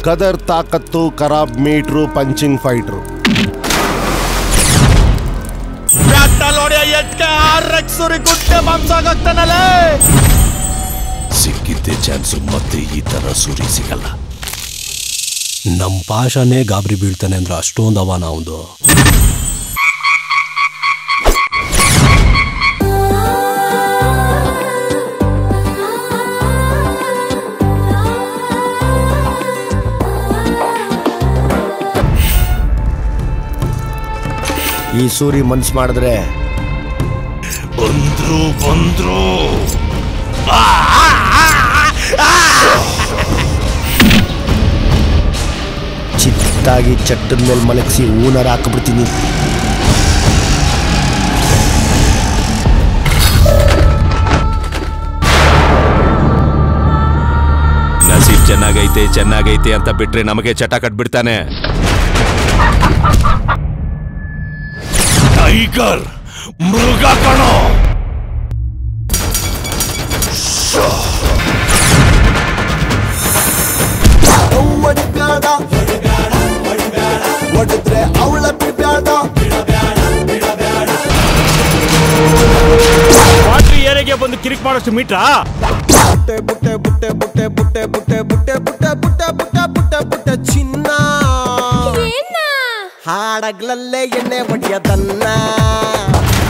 ಗದರ್ ತಾಕತ್ತು, ಖರಾಬ್ meter, punching fighter. ಸಿಕ್ಕಿದ್ದೆ ಚಾನ್ಸು ಮತ್ತೆ ಈ ತರ ಸುರಿ ಸಿಗಲ್ಲ. ನಮ್ ಪಾಷನೇ ಗಾಬರಿ ಬೀಳ್ತಾನೆ ಅಂದ್ರೆ ಅಷ್ಟೊಂದು ಅವ ನಾವ್ದು. ಈ ಸೂರಿ ಮನ್ಸು ಮಾಡಿದ್ರೆ ಬಂದ್ರು ಚಿತ್ತಾಗಿ ಚಟ್ಟದ ಮೇಲೆ ಮಲಗಿಸಿ ಊನರ್ ಹಾಕ್ಬಿಡ್ತೀನಿ. ನಸೀಬ್ ಚೆನ್ನಾಗೈತೆ ಅಂತ ಬಿಟ್ರೆ ನಮಗೆ ಚಟ ಕಟ್ಬಿಡ್ತಾನೆ. ಟೈಗರ್ ಮೃಗ ಕಣೋ. ಹೊಡೆದ್ರೆ ಅವಳ ಬಿಡಬೇಡ. ವಾಟ್ರಿ ಏರಿಯಾಗೆ ಬಂದು ಕಿರಿಕ್ ಮಾಡೋಷ್ಟು ಮೀಟ್ರಾ? ಬುಟ್ಟೆ ಬುಟ್ಟೆ ಬುಟ್ಟೆ ಬುಟ್ಟೆ ಬುಟ್ಟೆ ಬುಟ್ಟೆ ಬುಟ್ಟೆ ಬುಟ್ಟೆ ಬುಟ್ಟೆ ಬುಟ್ಟೆ ಬುಟ್ಟೆ ಬುಟ್ಟೆ ಚಿನ್ನ ಹಾಡಗ್ಲಲ್ಲೇ ಎಣ್ಣೆ ಹೊಡೆಯದನ್ನ.